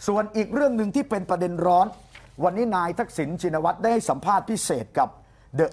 ส่วนอีกเรื่องหนึ่งที่เป็นประเด็นร้อนวันนี้นายทักษิณชินวัตรได้ให้สัมภาษณ์พิเศษกับ The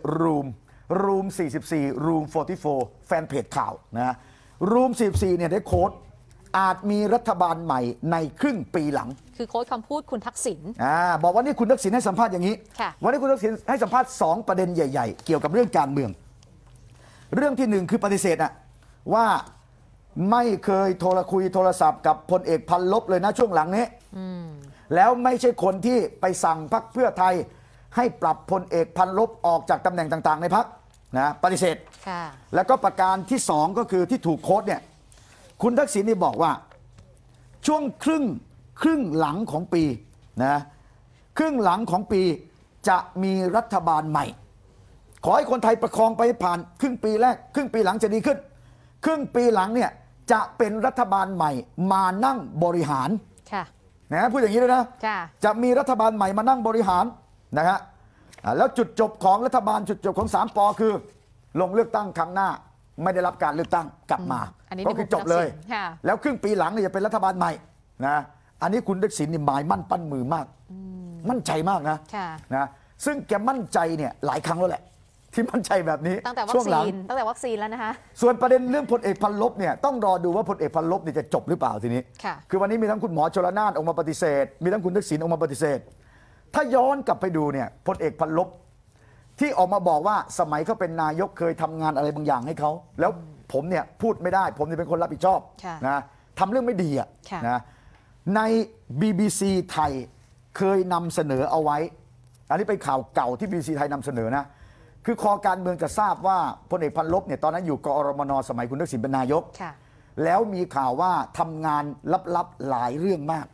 Room 44 Room 44 แฟนเพจข่าวนะ Room 44เนี่ยได้โค้ดอาจมีรัฐบาลใหม่ในครึ่งปีหลังคือโค้ดคำพูดคุณทักษิณบอกว่านี่คุณทักษิณให้สัมภาษณ์อย่างนี้วันนี้คุณทักษิณให้สัมภาษณ์2ประเด็นใหญ่ๆเกี่ยวกับเรื่องการเมืองเรื่องที่1คือปฏิเสธว่าไม่เคยโทรศัพท์กับพลเอกพันลบเลยนะช่วงหลังนี้แล้วไม่ใช่คนที่ไปสั่งพรรคเพื่อไทยให้ปรับพลเอกพันลบออกจากตำแหน่งต่างๆในพรรคนะปฏิเสธแล้วก็ประการที่2ก็คือที่ถูกโค้ดเนี่ยคุณทักษิณนี่บอกว่าช่วงครึ่งหลังของปีนะครึ่งหลังของปีจะมีรัฐบาลใหม่ขอให้คนไทยประคองไปผ่านครึ่งปีแรกครึ่งปีหลังจะดีขึ้นครึ่งปีหลังเนี่ยจะเป็นรัฐบาลใหม่มานั่งบริหารนะพูดอย่างนี้เลยนะจะมีรัฐบาลใหม่มานั่งบริหารนะฮะแล้วจุดจบของรัฐบาลจุดจบของ3 ป.คือลงเลือกตั้งครั้งหน้าไม่ได้รับการเลือกตั้งกลับมาก็คือจบเลยแล้วครึ่งปีหลังเนี่ยจะเป็นรัฐบาลใหม่นะอันนี้คุณทักษิณนี่หมายมั่นปั้นมือมากมั่นใจมากนะซึ่งแกมั่นใจเนี่ยหลายครั้งแล้วแหละที่มั่นใจแบบนี้ช่วงหลังตั้งแต่วัคซีนแล้วนะคะส่วนประเด็นเรื่องพลเอกพันลบเนี่ยต้องรอดูว่าพลเอกพันลบเนี่ยจะจบหรือเปล่าทีนี้คือวันนี้มีทั้งคุณหมอชลนานออกมาปฏิเสธมีทั้งคุณทักษิณออกมาปฏิเสธถ้าย้อนกลับไปดูเนี่ยพลเอกพันลบที่ออกมาบอกว่าสมัยเขาเป็นนายกเคยทำงานอะไรบางอย่างให้เขาแล้วผมเนี่ยพูดไม่ได้ผมเนี่ยเป็นคนรับผิดชอบนะทำเรื่องไม่ดีนะใน BBC ไทยเคยนำเสนอเอาไว้อันนี้เป็นข่าวเก่าที่ BBC ไทยนำเสนอนะคือคอการเมืองจะทราบว่าพลเอกพันลบเนี่ยตอนนั้นอยู่กอรมน.สมัยคุณทักษิณเป็นนายกแล้วมีข่าวว่าทำงานลับๆหลายเรื่องมาก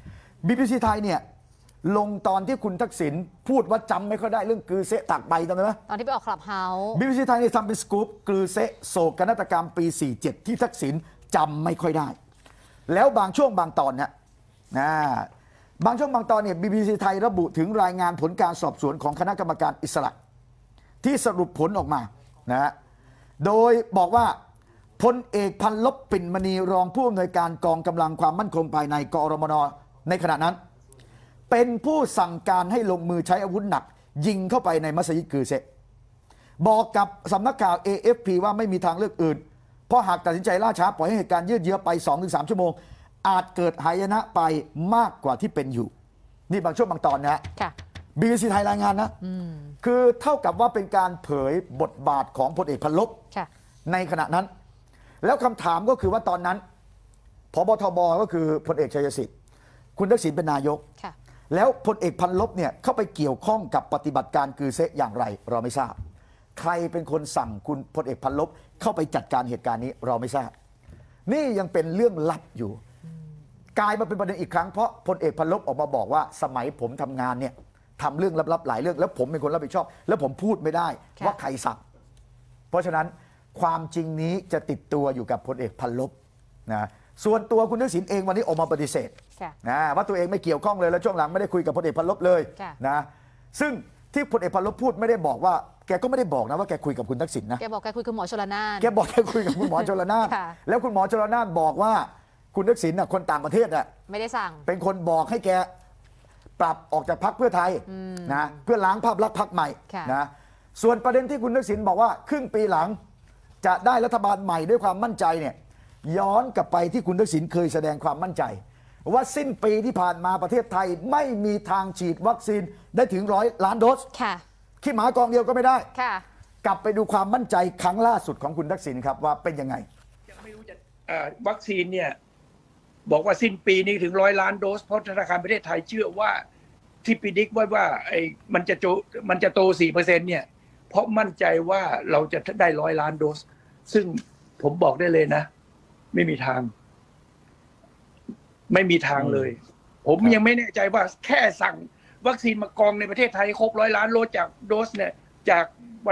BBC ไทยเนี่ยลงตอนที่คุณทักษิณพูดว่าจำไม่ค่อยได้เรื่องกือเซะตากใบจำได้ไหมตอนที่ไปออกคลับเฮาส์ BBC ไทยเนี่ยทำเป็นสกู๊ปกือเซะโศกนาฏกรรมปี 47 ที่ทักษิณจำไม่ค่อยได้แล้วบางช่วงบางตอนเนี่ยบางช่วงบางตอนเนี่ย BBC ไทยระบุถึงรายงานผลการสอบสวนของคณะกรรมการอิสระที่สรุปผลออกมานะโดยบอกว่าพลเอกพันลบปิ่นมณีรองผู้อำนวยการกองกำลังความมั่นคงภายในกอรมน.ในขณะนั้นเป็นผู้สั่งการให้ลงมือใช้อาวุธหนักยิงเข้าไปในมัสยิดกือเซะบอกกับสำนักข่าว AFP ว่าไม่มีทางเลือกอื่นเพราะหากตัดสินใจล่าช้าปล่อยให้เหตุการณ์ยืดเยื้อไป 2-3 ชั่วโมงอาจเกิดหายนะไปมากกว่าที่เป็นอยู่นี่บางช่วงบางตอนนะBBC ไทยรายงานนะคือเท่ากับว่าเป็นการเผยบทบาทของพลเอกพันลบในขณะนั้นแล้วคำถามก็คือว่าตอนนั้นผบ.ทบ.ก็คือพลเอกชัยสิทธิ์คุณทักษิณเป็นนายกแล้วพลเอกพันลบเนี่ยเข้าไปเกี่ยวข้องกับปฏิบัติการกือเซะอย่างไรเราไม่ทราบใครเป็นคนสั่งคุณพลเอกพันลบเข้าไปจัดการเหตุการณ์นี้เราไม่ทราบนี่ยังเป็นเรื่องลับอยู่กลายมาเป็นประเด็นอีกครั้งเพราะพลเอกพันลบออกมาบอกว่าสมัยผมทำงานเนี่ยทำเรื่องลับๆหลายเรื่องแล้วผมเป็นคนรับผิดชอบแล้วผมพูดไม่ได้ว่าใครสั่งเพราะฉะนั้นความจริงนี้จะติดตัวอยู่กับพลเอกพันลบนะส่วนตัวคุณทักษิณเองวันนี้ออกมาปฏิเสธนะว่าตัวเองไม่เกี่ยวข้องเลยแล้วช่วงหลังไม่ได้คุยกับพลเอกพันลบเลยนะซึ่งที่พลเอกพันลบพูดไม่ได้บอกว่าแกก็ไม่ได้บอกนะว่าแกคุยกับคุณทักษิณนะแกบอกแกคุยกับหมอชลนานแกบอกแกคุยกับคุณหมอชลนานแล้วคุณหมอชลนานบอกว่าคุณทักษิณคนต่างประเทศไม่ได้สั่งเป็นคนบอกให้แกปรับออกจากพรรคเพื่อไทยนะเพื่อล้างภาพลักษณ์พรรคใหม่นะส่วนประเด็นที่คุณทักษิณบอกว่าครึ่งปีหลังจะได้รัฐบาลใหม่ด้วยความมั่นใจเนี่ยย้อนกลับไปที่คุณทักษิณเคยแสดงความมั่นใจว่าสิ้นปีที่ผ่านมาประเทศไทยไม่มีทางฉีดวัคซีนได้ถึง100 ล้านโดสขี้หมากองเดียวก็ไม่ได้กลับไปดูความมั่นใจครั้งล่าสุดของคุณทักษิณครับว่าเป็นยังไงยังไม่รู้จะวัคซีนเนี่ยบอกว่าสิ้นปีนี้ถึง100 ล้านโดสเพราะธนาคารประเทศไทยเชื่อว่าที่พิจิกว่ามันจะโต 4% เนี่ยเพราะมั่นใจว่าเราจะได้100 ล้านโดสซึ่งผมบอกได้เลยนะไม่มีทางเลยผมยังไม่แน่ใจว่าแค่สั่งวัคซีนมากองในประเทศไทยครบ100 ล้านโดสเนี่ยจาก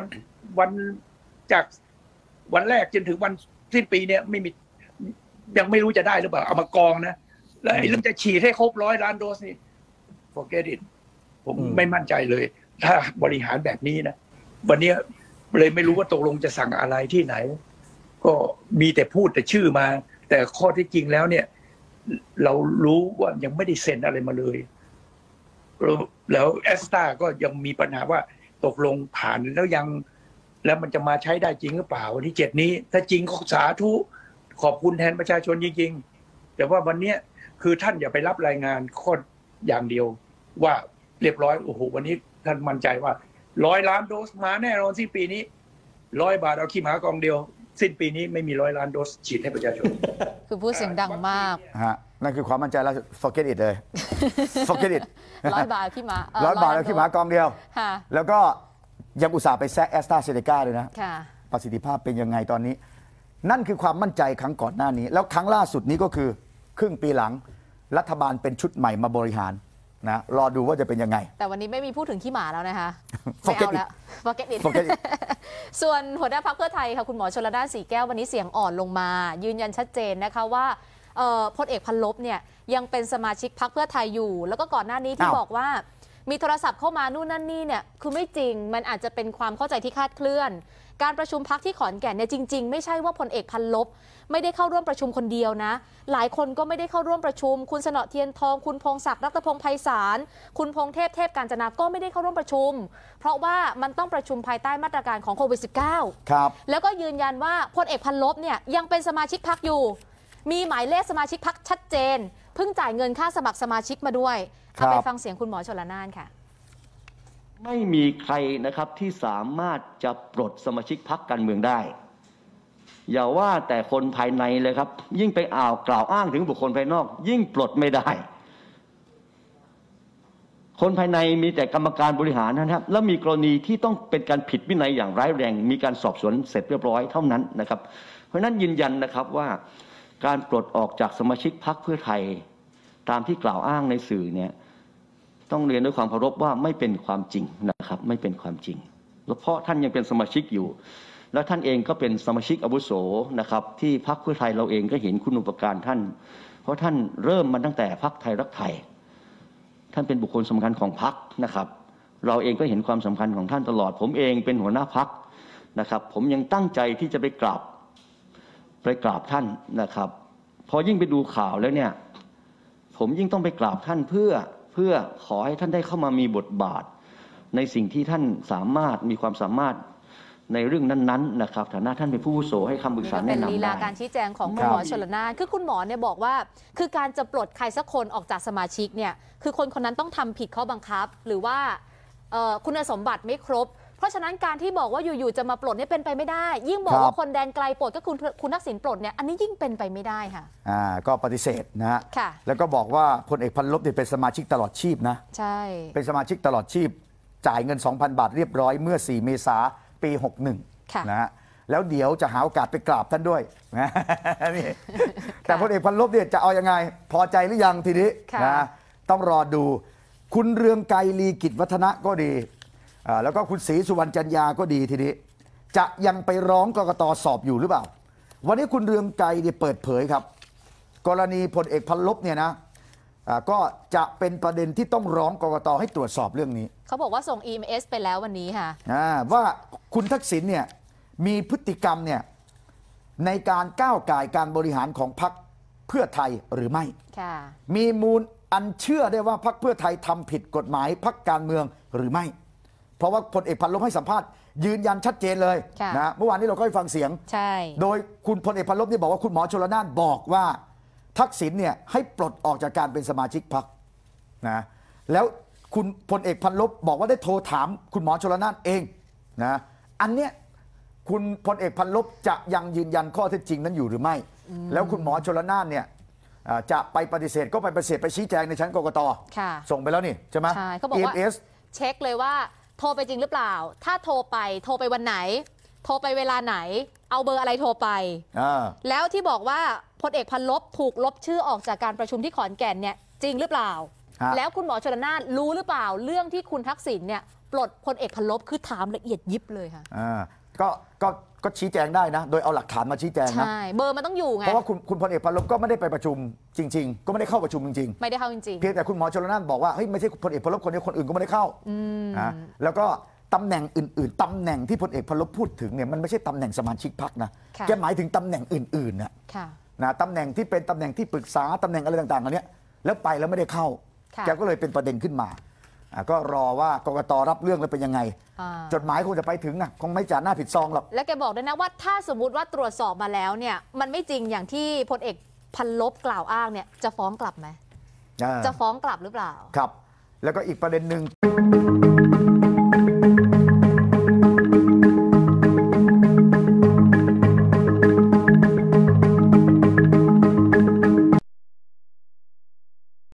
วันแรกจนถึงวันสิ้นปีเนี่ยไม่มียังไม่รู้จะได้หรือเปล่าเอามากองนะแล้วเรื่องจะฉีดให้ครบ100 ล้านโดสนี่ forget it ผมไม่มั่นใจเลยถ้าบริหารแบบนี้นะวันนี้เลยไม่รู้ว่าตกลงจะสั่งอะไรที่ไหนก็มีแต่พูดแต่ชื่อมาแต่ข้อที่จริงแล้วเนี่ยเรารู้ว่ายังไม่ได้เซ็นอะไรมาเลยแล้วแอสตราก็ยังมีปัญหาว่าตกลงผ่านแล้วมันจะมาใช้ได้จริงหรือเปล่าวันที่7นี้ถ้าจริงก็สาธุขอบคุณแทนประชาชนจริงๆแต่ว่าวันนี้คือท่านอย่าไปรับรายงานข้ออย่างเดียวว่าเรียบร้อยโอ้โหวันนี้ท่านมั่นใจว่า100 ล้านโดสมาแน่นอนสิ้นปีนี้100 บาทเอาขี้หมากองเดียวสิ้นปีนี้ไม่มี100 ล้านโดสฉีดให้ประชาชนคือพูดเสียงดังมากฮะนั่นคือความมั่นใจแล้ว forget it เลย forget it 100 บาทขี้หมา 100 บาทแล้วขี้หมากองเดียวค่ะแล้วก็ยังอุตส่าห์ไปแซะแอสตราเซเนกาเลยนะค่ะประสิทธิภาพเป็นยังไงตอนนี้ นั่นคือความมั่นใจครั้งก่อนหน้านี้ แล้วครั้งล่าสุดนี้ก็คือครึ่งปีหลังรัฐบาลเป็นชุดใหม่มาบริหารนะรอดูว่าจะเป็นยังไงแต่วันนี้ไม่มีพูดถึงขี้หมาแล้วนะคะไม่ Forget เอาแล้ว forget it forget it ส่วนหัวหน้าพรรคเพื่อไทยค่ะคุณหมอชลน่านสีแก้ววันนี้เสียงอ่อนลงมา ยืนยันชัดเจนนะคะว่าพลเอกพันลบเนี่ยยังเป็นสมาชิกพรรคเพื่อไทยอยู่ แล้วก็ก่อนหน้านี้ที่บอกว่ามีโทรศัพท์เข้ามานู่นนั่นนี่เนี่ยคือไม่จริงมันอาจจะเป็นความเข้าใจที่คลาดเคลื่อนการประชุมพรรคที่ขอนแก่นเนี่ยจริงๆไม่ใช่ว่าพลเอกพันลบไม่ได้เข้าร่วมประชุมคนเดียวนะหลายคนก็ไม่ได้เข้าร่วมประชุมคุณสนอเทียนทองคุณพงศักดิ์รัตพงษ์ไพศาลคุณพงเทพเทพกาญจนาก็ไม่ได้เข้าร่วมประชุมเพราะว่ามันต้องประชุมภายใต้มาตรการของโควิด -19 ครับแล้วก็ยืนยันว่าพลเอกพันลบเนี่ยยังเป็นสมาชิกพรรคอยู่มีหมายเลขสมาชิกพรรคชัดเจนเพิ่งจ่ายเงินค่าสมัครสมาชิกมาด้วยเอาไปฟังเสียงคุณหมอชลน่านค่ะไม่มีใครนะครับที่สามารถจะปลดสมาชิกพรรคการเมืองได้อย่าว่าแต่คนภายในเลยครับยิ่งไปกล่าวอ้างถึงบุคคลภายนอกยิ่งปลดไม่ได้คนภายในมีแต่กรรมการบริหารนะครับแล้วมีกรณีที่ต้องเป็นการผิดวินัยอย่างร้ายแรงมีการสอบสวนเสร็จเรียบร้อยเท่านั้นนะครับเพราะฉะนั้นยืนยันนะครับว่าการปลดออกจากสมาชิกพรรคเพื่อไทยตามที่กล่าวอ้างในสื่อเนี่ยต้องเรียนด้วยความเคารพว่าไม่เป็นความจริงนะครับไม่เป็นความจริงเพราะท่านยังเป็นสมาชิกอยู่และท่านเองก็เป็นสมาชิกอาวุโสนะครับที่พรรคเพื่อไทยเราเองก็เห็นคุณูปการท่านเพราะท่านเริ่มมาตั้งแต่พรรคไทยรักไทยท่านเป็นบุคคลสำคัญของพรรคนะครับเราเองก็เห็นความสำคัญของท่านตลอดผมเองเป็นหัวหน้าพรรคนะครับผมยังตั้งใจที่จะไปกราบท่านนะครับพอยิ่งไปดูข่าวแล้วเนี่ยผมยิ่งต้องไปกราบท่านเพื่อขอให้ท่านได้เข้ามามีบทบาทในสิ่งที่ท่านสามารถมีความสามารถในเรื่องนั้นๆนะครับฐานะท่านเป็นผู้อาวุโสให้คำปรึกษาแนะนำได้เป็นลีลาการชี้แจงของคุณหมอชลน่านคือคุณหมอเนี่ยบอกว่าคือการจะปลดใครสักคนออกจากสมาชิกเนี่ยคือคนคนนั้นต้องทำผิดข้อบังคับหรือว่าคุณสมบัติไม่ครบเพราะฉะนั้นการที่บอกว่าอยู่ๆจะมาปลดเนี่ยเป็นไปไม่ได้ยิ่งบอกว่าคนแดนไกลปลดก็คุณทักษิณปลดเนี่ยอันนี้ยิ่งเป็นไปไม่ได้ค่ะก็ปฏิเสธนะฮะแล้วก็บอกว่าพลเอกพันลบเนี่ยเป็นสมาชิกตลอดชีพนะใช่เป็นสมาชิกตลอดชีพจ่ายเงิน 2,000 บาทเรียบร้อยเมื่อ4 เมษายนปี 61นะฮะแล้วเดี๋ยวจะหาโอกาสไปกราบท่านด้วยนะนี่แต่พลเอกพันลบเนี่ยจะเอายังไงพอใจหรือยังทีนี้นะต้องรอดูคุณเรืองไกรลีกิจวัฒนะก็ดีแล้วก็คุณศรีสุวรรณจันยาก็ดีทีนี้จะยังไปร้องกกต.สอบอยู่หรือเปล่าวันนี้คุณเรืองไกรเนี่ยเปิดเผยครับกรณีพลเอกพันลบเนี่ยนะก็จะเป็นประเด็นที่ต้องร้องกกต.ให้ตรวจสอบเรื่องนี้เขาบอกว่าส่ง EMS ไปแล้ววันนี้ค่ะว่าคุณทักษิณเนี่ยมีพฤติกรรมเนี่ยในการก้าวก่ายการบริหารของพรรคเพื่อไทยหรือไม่มีมูลอันเชื่อได้ว่าพรรคเพื่อไทยทำผิดกฎหมายพรรคการเมืองหรือไม่เพราะว่าพลเอกพันลบให้สัมภาษณ์ยืนยันชัดเจนเลยนะเมื่อวานนี้เราก็ให้ฟังเสียงโดยคุณพลเอกพันลบนี่บอกว่าคุณหมอชลน่านบอกว่าทักษิณเนี่ยให้ปลดออกจากการเป็นสมาชิกพรรคนะแล้วคุณพลเอกพันลบบอกว่าได้โทรถามคุณหมอชลน่านเองนะอันเนี้ยคุณพลเอกพันลบจะยังยืนยันข้อเท็จจริงนั้นอยู่หรือไม่แล้วคุณหมอชลน่านเนี่ยจะไปปฏิเสธก็ไปปฏิเสธไปชี้แจงในชั้นกกต.ส่งไปแล้วนี่ใช่ไหมใช่เขาบอกว่าเช็คเลยว่าโทรไปจริงหรือเปล่าถ้าโทรไปวันไหนโทรไปเวลาไหนเอาเบอร์อะไรโทรไปแล้วที่บอกว่าพลเอกพันลบถูกลบชื่อออกจากการประชุมที่ขอนแก่นเนี่ยจริงหรือเปล่าแล้วคุณหมอชลน่านรู้หรือเปล่าเรื่องที่คุณทักษิณเนี่ยปลดพลเอกพันลบคือถามละเอียดยิบเลยค่ะก็ชี้แจงได้นะโดยเอาหลักฐานมาชี้แจงนะใช่เบอร์มันต้องอยู่ไงเพราะว่าคุณพลเอกพันลบก็ไม่ได้ไปประชุมจริงๆก็ไม่ได้เข้าประชุมจริงๆไม่ได้เข้าจริงๆเพียงแต่คุณหมอชลน่านบอกว่าเฮ้ยไม่ใช่พลเอกพันลบคนเดียวคนอื่นก็ไม่ได้เข้าแล้วก็ตำแหน่งอื่นๆตำแหน่งที่พลเอกพันลบพูดถึงเนี่ยมันไม่ใช่ตำแหน่งสมาชิกพรรคนะแกหมายถึงตำแหน่งอื่นๆนะนะตำแหน่งที่เป็นตำแหน่งที่ปรึกษาตำแหน่งอะไรต่างๆอันเนี้ยแล้วไปแล้วไม่ได้เข้าค่ะแกก็เลยเป็นประเด็นขึ้นมาก็รอว่ากกตรับเรื่องแล้วเป็นยังไง จดหมายคงจะไปถึงคงไม่จ่าหน้าผิดซองหรอกและแกบอกด้วยนะว่าถ้าสมมุติว่าตรวจสอบมาแล้วเนี่ยมันไม่จริงอย่างที่พลเอกพันลบกล่าวอ้างเนี่ยจะฟ้องกลับไหมจะฟ้องกลับหรือเปล่าครับ แล้วก็อีกประเด็นหนึ่ง